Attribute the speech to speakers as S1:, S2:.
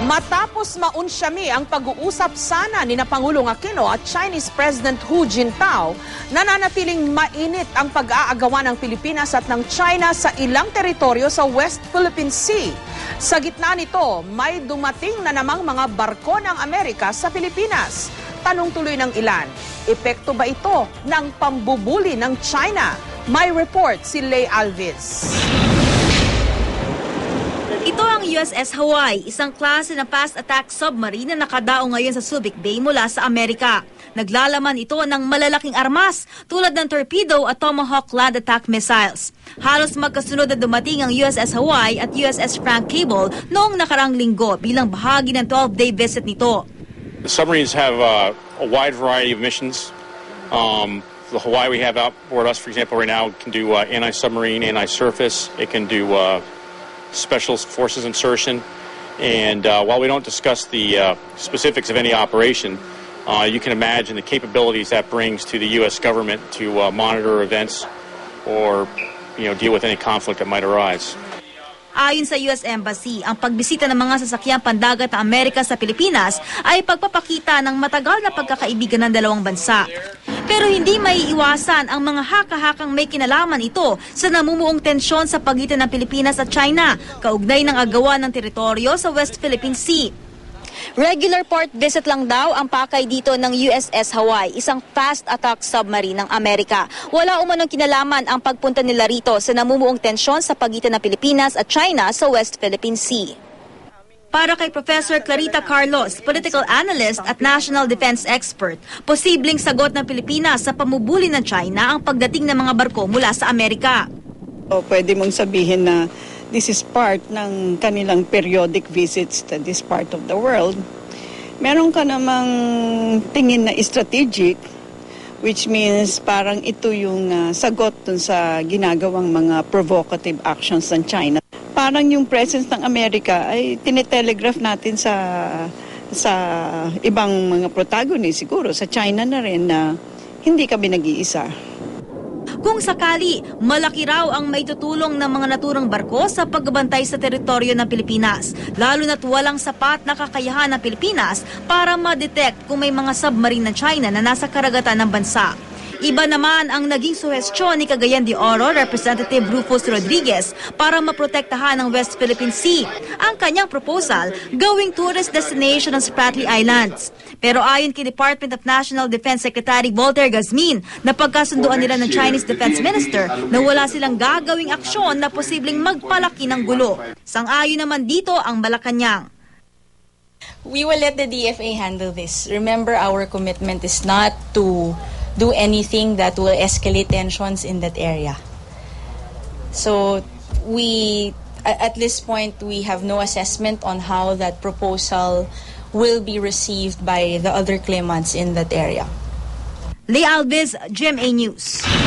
S1: Matapos maunsyami ang pag-uusap sana ni Pangulong Aquino at Chinese President Hu Jintao, nananatiling mainit ang pag-aagawan ng Pilipinas at ng China sa ilang teritoryo sa West Philippine Sea. Sa gitna nito, may dumating na namang mga barko ng Amerika sa Pilipinas. Tanong tuloy ng ilan, epekto ba ito ng pambubuli ng China? May report si Lay Alves.
S2: Ito ang USS Hawaii, isang klase ng fast attack submarine na nakadao ngayon sa Subic Bay mula sa Amerika. Naglalaman ito ng malalaking armas tulad ng torpedo at Tomahawk land attack missiles. Halos magkasunod na dumating ang USS Hawaii at USS Frank Cable noong nakarang linggo bilang bahagi ng 12-day visit nito.
S3: The submarines have a wide variety of missions. The Hawaii we have outboard us, for example, right now can do anti-submarine, anti-surface. It can do Special Forces insertion, and while we don't discuss the specifics of any operation, you can imagine the capabilities that brings to the U.S. government to monitor events or deal with any conflict that might arise.
S2: Ayon sa US Embassy, ang pagbisita ng mga sasakyang pandagat ng Amerika sa Pilipinas ay pagpapakita ng matagal na pagkakaibigan ng dalawang bansa. Pero hindi maiiwasan ang mga haka-hakang may kinalaman ito sa namumuong tensyon sa pagitan ng Pilipinas at China, kaugnay ng agawan ng teritoryo sa West Philippine Sea. Regular port visit lang daw ang pakay dito ng USS Hawaii, isang fast attack submarine ng Amerika. Wala umanong kinalaman ang pagpunta nila rito sa namumuong tensyon sa pagitan ng Pilipinas at China sa West Philippine Sea. Para kay Professor Clarita Carlos, political analyst at national defense expert, posibleng sagot ng Pilipinas sa pamubuli ng China ang pagdating ng mga barko mula sa Amerika.
S4: Pwede mong sabihin na this is part ng kanilang periodic visits to this part of the world. Meron ka namang tingin na strategic, which means parang ito yung sagot dun sa ginagawang mga provocative actions ng China. Parang yung presence ng Amerika ay tinetelegraph natin sa ibang mga protagonist, siguro sa China na rin, na hindi kami nag-iisa.
S2: Kung sakali, malaki raw ang maitutulong ng mga naturang barko sa pagbabantay sa teritoryo ng Pilipinas, lalo na't walang sapat na kakayahan ng Pilipinas para ma-detect kung may mga submarine ng China na nasa karagatan ng bansa. Iba naman ang naging suhestyon ni Cagayan de Oro Representative Rufus Rodriguez para maprotektahan ang West Philippine Sea. Ang kanyang proposal, gawing tourist destination ng Spratly Islands. Pero ayon kay Department of National Defense Secretary Voltaire Gazmin, napagkasunduan nila ng Chinese Defense Minister na wala silang gagawing aksyon na posibleng magpalaki ng gulo. Sang-ayon naman dito ang Malacanang.
S5: We will let the DFA handle this. Remember, our commitment is not to do anything that will escalate tensions in that area. So at this point, we have no assessment on how that proposal will be received by the other claimants in that area.
S2: Lay Alves, GMA News.